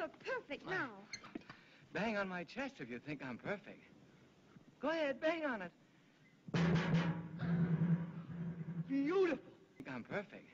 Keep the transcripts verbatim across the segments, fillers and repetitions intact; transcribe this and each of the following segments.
You're perfect now. Bang on my chest if you think I'm perfect. Go ahead, bang on it. Beautiful. I think I'm perfect.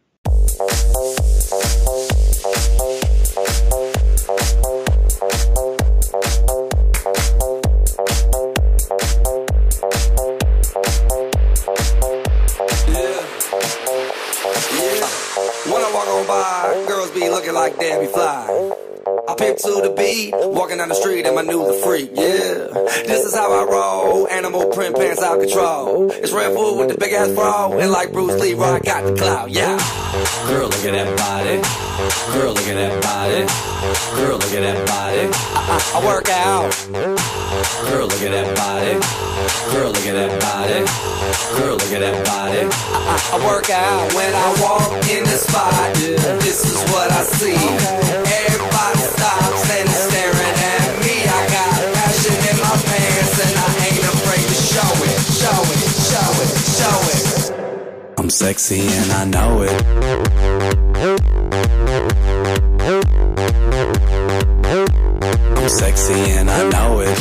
When I walk on by, girls be looking like Debbie Fly. I pimp to the beat, walking down the street and my new the freak, yeah. This is how I roll, animal print pants out control. It's Red Bull with the big ass bra, and like Bruce Lee, I got the clout, yeah. Girl, look at that body. Girl, look at that body. Girl, look at that body. I, I, I work out. Girl, look at that body. Girl, look at that body. Girl, look at that body. I, I, I work out when I walk in the spot. This is what I see. Everybody stops and is staring at me. I got passion in my pants and I ain't afraid to show it, show it, show it, show it. I'm sexy and I know it. I'm sexy and I know it.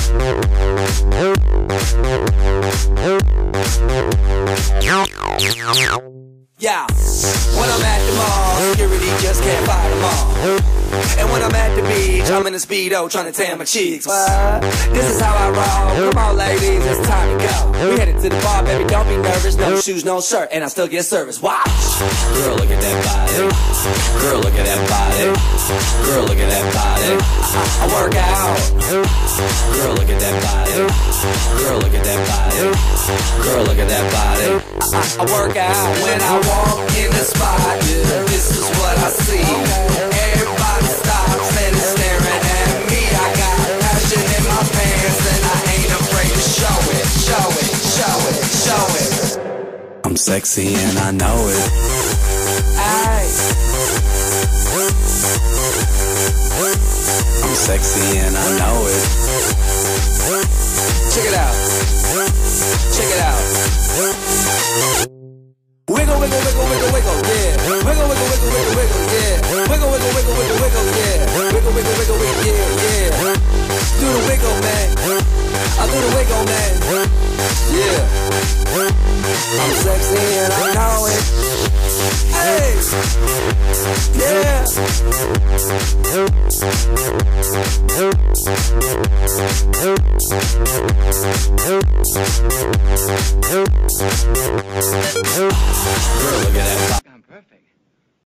Yeah, when I'm at the mall, security just can't fight them all. And when I'm at the beach, I'm in a Speedo trying to tan my cheeks. What? This is how I roll. Come on, ladies, it's time to go. We headed to the bar, baby, don't be nervous. No shoes, no shirt, and I still get service. Watch. Girl, look at that body. Girl, look at that body. Girl, look at that body. I, I work out. Girl, look at that body. Girl, look at that body. Girl, look at that body. I, I, I work out when I walk in the spot. This is what I see. Everybody stops and is staring at me. I got passion in my pants and I ain't afraid to show it, show it, show it, show it. I'm sexy and I know it. Aye. I'm sexy and I know it. Check it out. Check it out. Wiggle, wiggle, wiggle, wiggle, wiggle, yeah. Wiggle, wiggle, wiggle, wiggle, wiggle, yeah. Wiggle, wiggle, wiggle, wiggle, wiggle, yeah. Wiggle, wiggle, wiggle, wiggle, yeah, yeah. Do the wiggle, man. I do the wiggle, man. Yeah. I'm sexy and I know it. Hey. Yeah. Girl, look at that.